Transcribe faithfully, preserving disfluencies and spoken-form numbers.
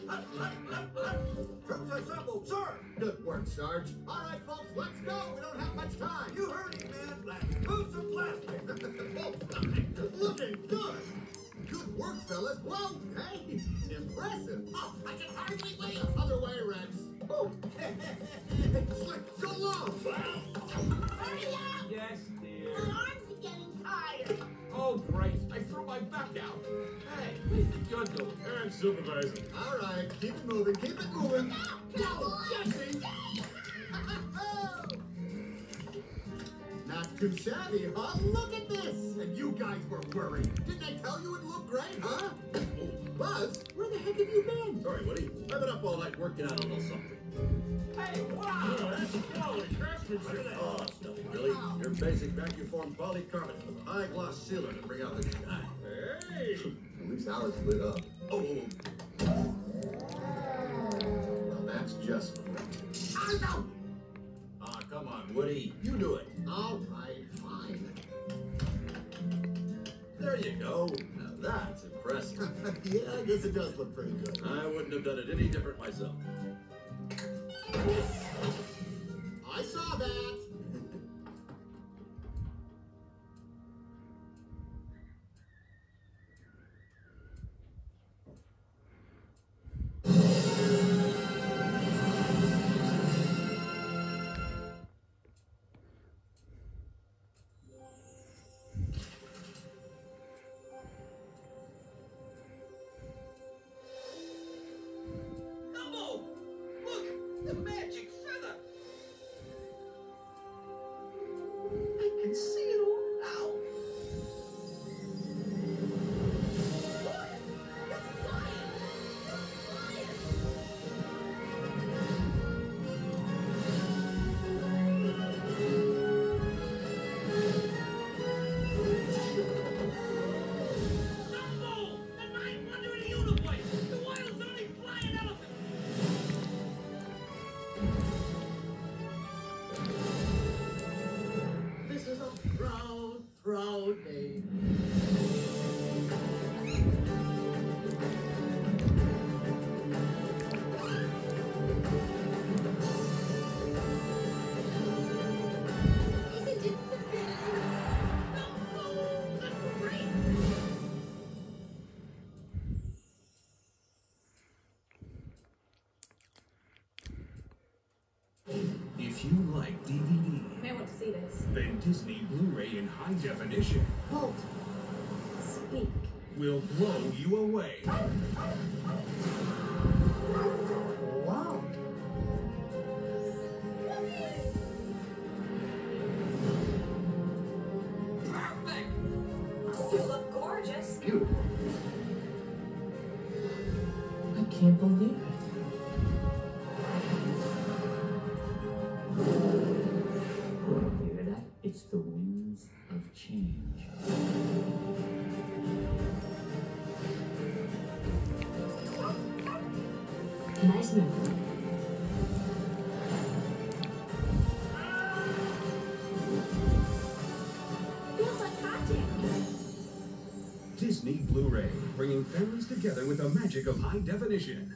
Troops assembled, sir! Good work, Sarge. All right, folks, let's go. We don't have much time. You heard it, man. Let's move some plastic. Looking good. Good work, fellas. Whoa, hey, impressive. Oh, I can hardly wait. Other way, Rex. Oh, Slick, so long. Hurry up! Yes, dear. My arms are getting tired. Oh, great. I threw my back out. Hey, what do you think you're doing? I'm supervising. All right, keep it moving, keep it moving. No, Jesse. Not too shabby, huh? Look at this. And you guys were worried. Didn't I tell you it looked great, huh? Oh, Buzz, where the heck have you been? Sorry, Woody. I've been up all night working on a little something. Hey, wow! Oh, that's quality craftsmanship. Oh, it's nothing, really. Your basic vacuum form polycarbonate with a high gloss sealer to bring out the shine. Hey! At least ours lit up. Oh, Well, that's just great. I know. ah, come on, Woody. You do it. All right, fine. There you go. Now that's impressive. Yeah, I guess it does look pretty good. I wouldn't have done it any different myself. I saw that. Elmo! Look! The magic feather! I can see it all now. Look! It's flying! It's flying! Elmo! The ninth wonder of the universe! The world's only flying elephant! This is a proud, proud day. Isn't it the best? No! That's great! If you like D V D, May want to see this. then Disney Blu-ray in high definition Halt. Speak. will blow you away. Wow. Perfect! You look gorgeous. Beautiful. I can't believe it. You hear that? It's the winds of change. Nice move. Feels like magic. Disney Blu-ray, bringing families together with the magic of high definition.